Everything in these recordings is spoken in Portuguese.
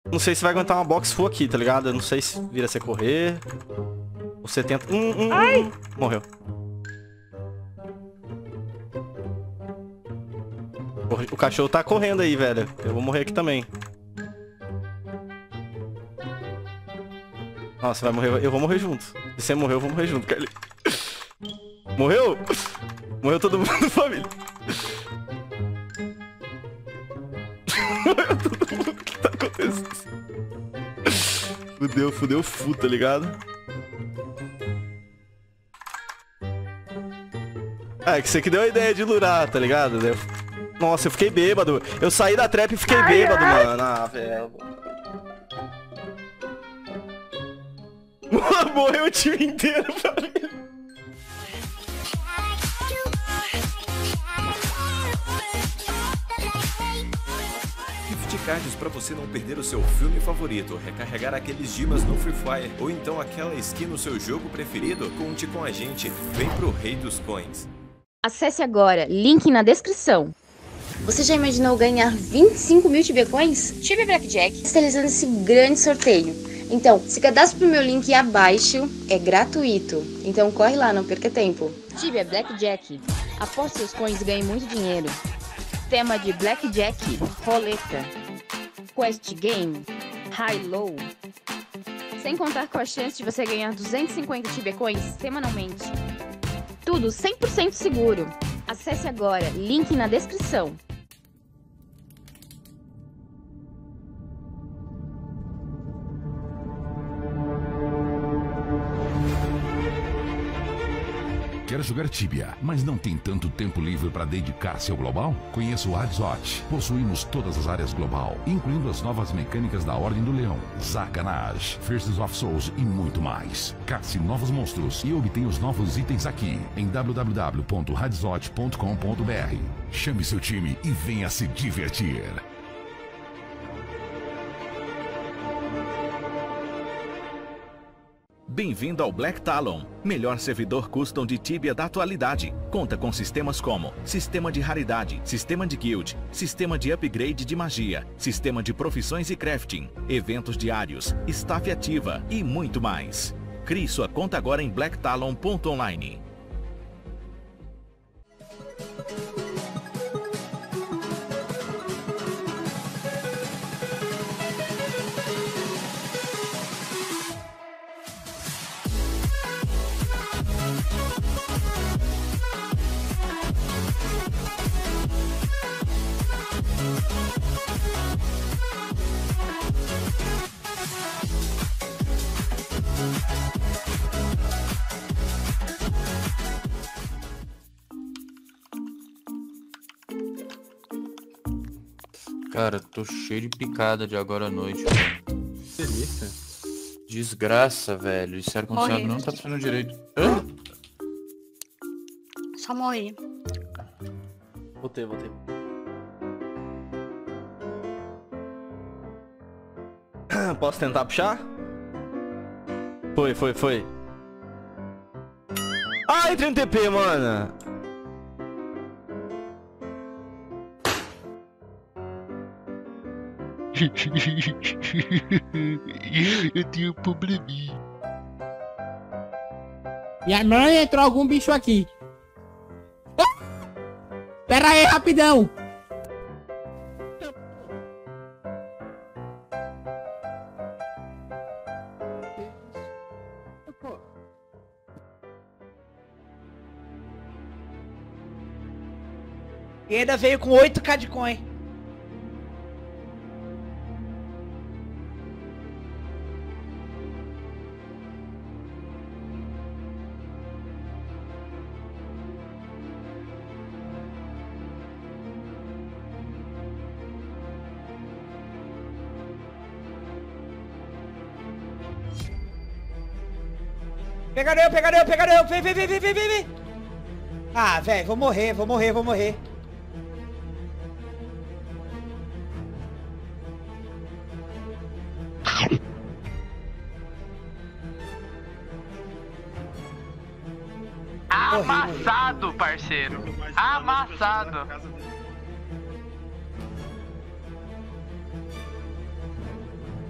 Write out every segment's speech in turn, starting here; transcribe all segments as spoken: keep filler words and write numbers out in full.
Não sei se vai aguentar uma box full aqui, tá ligado? Eu não sei se vira você correr. Ou você tenta... Hum, hum, hum. Morreu. O cachorro tá correndo aí, velho. Eu vou morrer aqui também. Nossa, vai morrer. Eu vou morrer junto. Se você morrer, eu vou morrer junto, Carly. Morreu? Morreu todo mundo, família. Morreu todo mundo. O que tá acontecendo? Fudeu, fudeu, fu, tá ligado? É, que você que deu a ideia de lurar, tá ligado? Nossa, eu fiquei bêbado. Eu saí da trap e fiquei ai, bêbado, ai. mano. Ah, velho. Morreu o time inteiro, família. Gift cards pra você não perder o seu filme favorito, recarregar aqueles dimas no Free Fire ou então aquela skin no seu jogo preferido, conte com a gente. Vem pro Rei dos Coins. Acesse agora, link na descrição. Você já imaginou ganhar vinte e cinco mil Tibia Coins? Tibia Blackjack está realizando esse grande sorteio. Então, se cadastre pro meu link abaixo, é gratuito. Então corre lá, não perca tempo. Tibia Blackjack. Aposte seus coins e ganhe muito dinheiro. Tema de Blackjack, roleta, Quest Game, High Low. Sem contar com a chance de você ganhar duzentos e cinquenta Tibia Coins semanalmente. Tudo cem por cento seguro. Acesse agora, link na descrição. Quer jogar Tibia, mas não tem tanto tempo livre para dedicar-se ao global? Conheça o Hadzot. Possuímos todas as áreas global, incluindo as novas mecânicas da Ordem do Leão, Zaganage, Firsts of Souls e muito mais. Caça novos monstros e obtenha os novos itens aqui em w w w ponto hadzot ponto com ponto b r. Chame seu time e venha se divertir. Bem-vindo ao Black Talon, melhor servidor custom de Tibia da atualidade. Conta com sistemas como sistema de raridade, sistema de guild, sistema de upgrade de magia, sistema de profissões e crafting, eventos diários, staff ativa e muito mais. Crie sua conta agora em black talon ponto online. Cara, tô cheio de picada de agora à noite, velho. Delícia. Desgraça, velho. Esse ar-condicionado não tá funcionando direito. Hã? Só morri. Voltei, voltei. Posso tentar puxar? Foi, foi, foi. Ai, entrei no T P, mano. Eu tenho um probleminha. Minha mãe, entrou algum bicho aqui. Pera aí, rapidão. E ainda veio com oito K de coin. Pegaram eu, pegaram eu, pegaram eu. Vem, vem, vem, vem, vem, vem. Ah, velho, vou morrer, vou morrer, vou morrer. Amassado, parceiro. Amassado.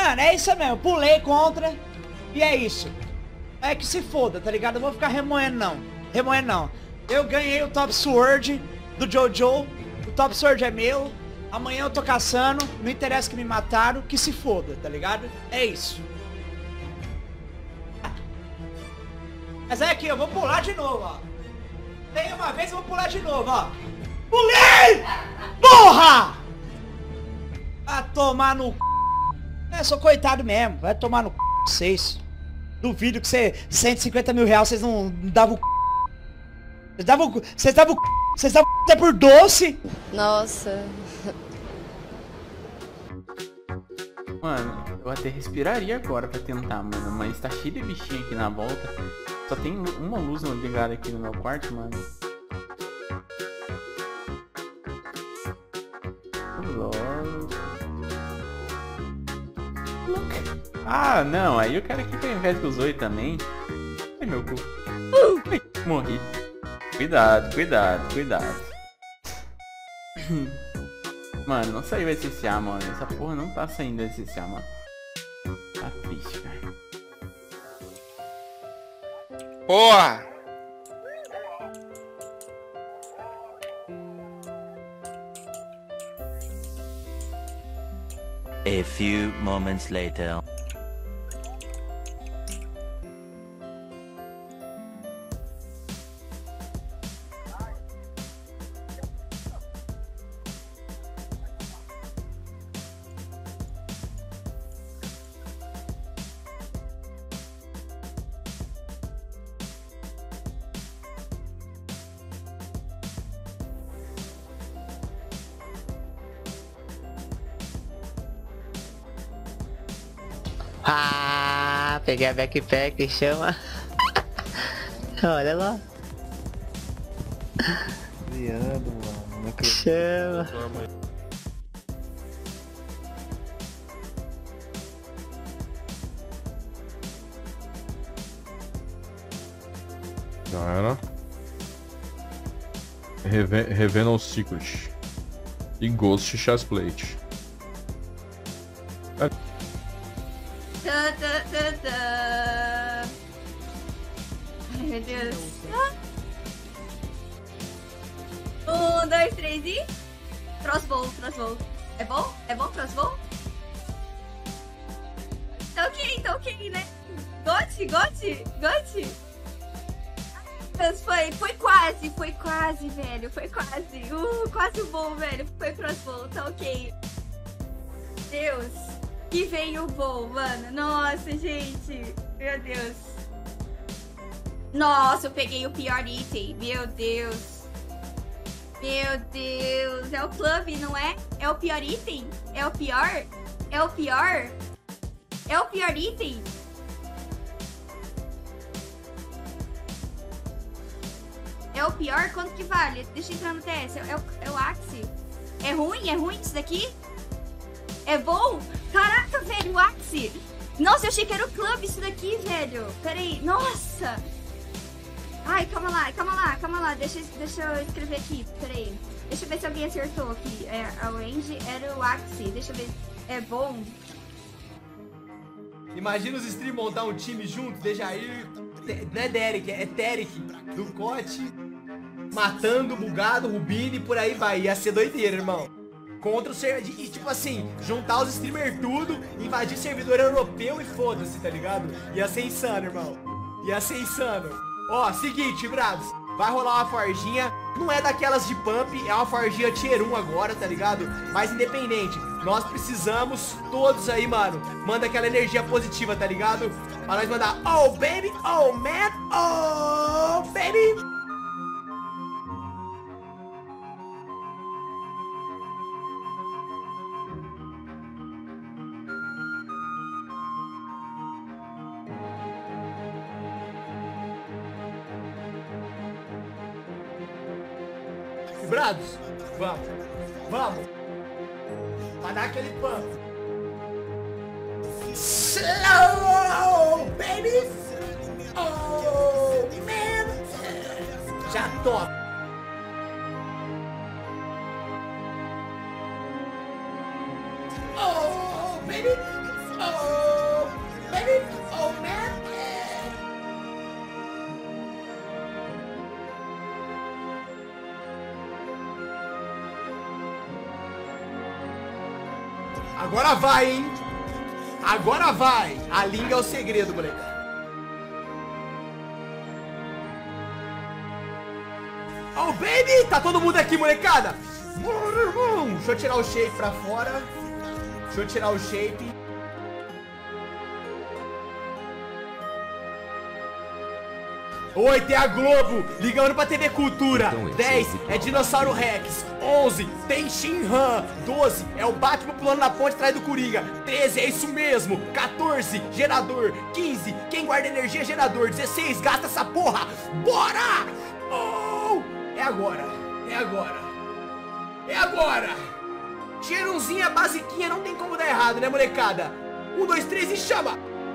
Mano, é isso mesmo. Pulei contra. E é isso. É que se foda, tá ligado? Eu vou ficar remoendo não. Remoendo não. Eu ganhei o Top Sword do Jojo. O Top Sword é meu. Amanhã eu tô caçando. Não interessa que me mataram. Que se foda, tá ligado? É isso. Mas é aqui, eu vou pular de novo, ó. Tem uma vez, eu vou pular de novo, ó. Pulei! Porra! Vai tomar no c... É, sou coitado mesmo. Vai tomar no c... vocês. Duvido que você... cento e cinquenta mil reais vocês não davam o c... Vocês davam o c... Vocês davam o c... Vocês davam o c... até por doce. Nossa. Mano, eu até respiraria agora pra tentar, mano. Mas tá cheio de bichinho aqui na volta. Só tem uma luz ligada aqui no meu quarto, mano. Ah, não, aí o cara aqui foi ao invés que usou também. Ai, meu cu. Uh, morri. Cuidado, cuidado, cuidado. Mano, não saiu S S A, mano. Essa porra não tá saindo S S A, mano. Tá triste, cara. Porra! A few moments later. Ah, peguei a backpack, chama. Olha lá. Viado, mano. Não acredito. Chama. Já era. Reven Revenal Secret. E Ghost Chestplate. É. Tá, tá, tá, tá. Ai, meu Deus. Um, dois, três e... Crossbow, crossbow. É bom? É bom crossbow? Tá ok, tá ok, né? Gote, gote, gote. Mas foi, foi quase, foi quase, velho. Foi quase. Uh, quase bom, velho. Foi crossbow, tá ok. Deus. Que veio bom, mano. Nossa, gente. Meu Deus. Nossa, eu peguei o pior item. Meu Deus. Meu Deus. É o clube, não é? É o pior item? É o pior? É o pior? É o pior item? É o pior? Quanto que vale? Deixa eu entrar no teste. É o, é o Axe. É ruim? É ruim isso daqui? É bom? Caraca, velho, o Axe. Nossa, eu achei que era o clube isso daqui, velho. Pera aí. Nossa. Ai, calma lá, calma lá, calma lá. Deixa, deixa eu escrever aqui. Pera aí. Deixa eu ver se alguém acertou aqui. É, a range era o Axe. Deixa eu ver. É bom? Imagina os streamers montar um time junto. Dejair. Não é Derek, é Terek. Do Cote. Matando, bugado, Rubini, por aí vai. Ia ser doideira, irmão. Contra o servidor. E tipo assim, juntar os streamers tudo, invadir servidor europeu e foda-se, tá ligado? Ia ser insano, irmão. Ia ser insano. Ó, seguinte, bravos. Vai rolar uma forjinha. Não é daquelas de pump, é uma forjinha tier um agora, tá ligado? Mas independente, nós precisamos todos aí, mano. Manda aquela energia positiva, tá ligado? Pra nós mandar, oh baby, oh man, oh baby. Brados, vamos, vamos. Pra dar aquele pump. Slow, baby. Oh, man. Já top. Oh, baby. Oh, baby. Oh, man. Agora vai, hein? Agora vai! A língua é o segredo, moleque. Oh, baby! Tá todo mundo aqui, molecada! Deixa eu tirar o shape pra fora. Deixa eu tirar o shape. Oi, tem a Globo, ligando pra T V Cultura. dez é Dinossauro Rex. onze tem Shin-Han. doze é o Batman pulando na ponte atrás do Coringa. treze é isso mesmo. quatorze, gerador. quinze, quem guarda energia é gerador. dezesseis, gasta essa porra. Bora! Oh! É agora, é agora. É agora. Cheirãozinha basiquinha, não tem como dar errado, né, molecada? um, dois, três e chama!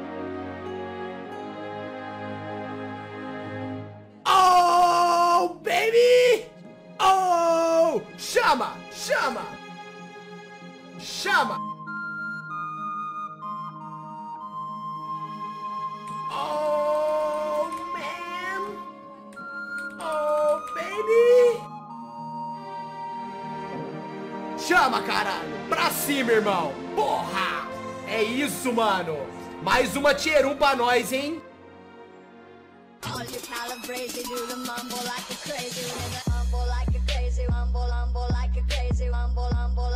Oh, baby! Oh! Chama! Chama! Chama! Oh, man! Oh, baby! Chama, caralho! Pra cima, irmão! Porra! É isso, mano! Mais uma tier um pra nós, hein? All you calibrated, do the mumble like a crazy nigga. Mumble like a crazy, mumble, mumble like a crazy, mumble, mumble